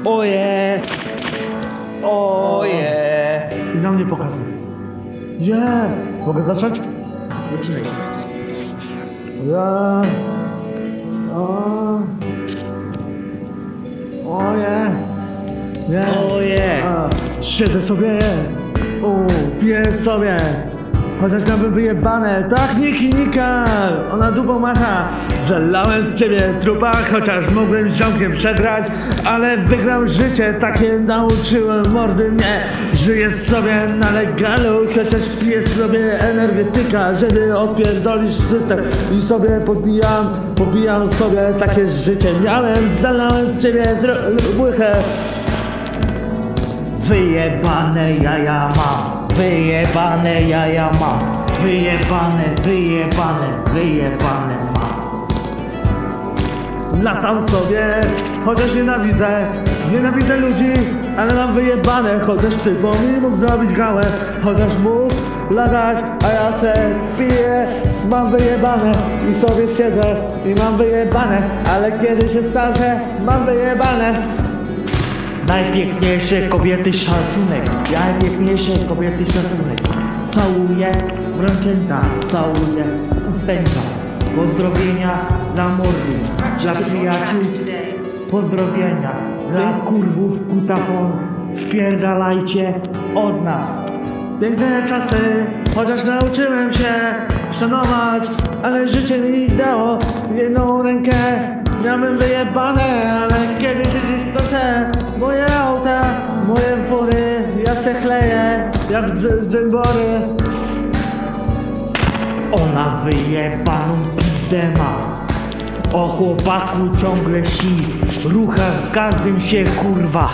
Oje! Oje! I na mnie pokazuj. Nie! Mogę zacząć? Zaczynaj. Ja. O. Oje. Nie. Oje! Siedzę sobie. Piję sobie. Chociaż miałbym wyjebane, tak nie klinikal. Ona dupą macha. Zalałem z ciebie trupa, chociaż mogłem z ziomkiem przegrać. Ale wygram życie, takie nauczyłem mordy mnie. Żyję sobie na legalu, chociaż piję sobie energetyka, żeby odpierdolić system. I sobie popijam sobie takie życie. Zalałem z ciebie łychę. Wyjebane jaja mam, wyjebane jaja mam, wyjebane mam. Latam sobie, chociaż nienawidzę ludzi, ale mam wyjebane, chociaż ty mi mógł zrobić gałę, chociaż mógł latać, a ja se piję, mam wyjebane i sobie siedzę i mam wyjebane, ale kiedy się starzę, mam wyjebane. Najpiękniejsze kobiety szacunek, najpiękniejsze kobiety szacunek. Całuję w ręczęta, całuję ustępka. Pozdrowienia dla mordów, dla przyjaciół. Pozdrowienia dla kurwów kutafon. Spierdalajcie od nas. Piękne czasy, chociaż nauczyłem się szanować, ale życie mi dało jedną rękę. Miałem wyjebane, ale kiedy się dziś stoczę, moje auta, moje fury, ja se chleję jak dżembory. Ona wyjebaną pizdę ma. O chłopaku ciągle si, rucha z każdym się kurwa.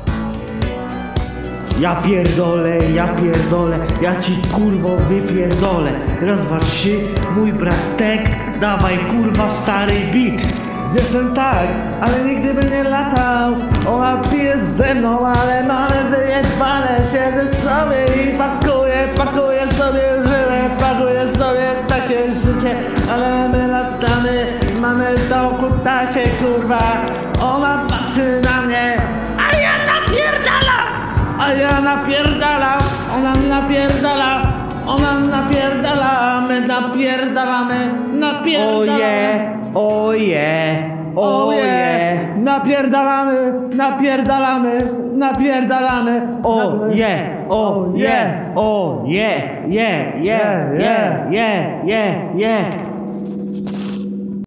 Ja pierdolę, ja ci kurwo wypierdolę. Raz, dwa, trzy, mój bratek, dawaj kurwa stary beat. Jestem tak, ale nigdy by nie latał. Ona pije ze mną, ale mamy wyjebane. Siedzę sobie i pakuję sobie żyłę, pakuję sobie takie życie, ale my latamy, mamy to kutasie kurwa. Ona patrzy na mnie, a ja napierdalam, ona napierdala, my napierdalamy. Oje, napierdalamy. oje.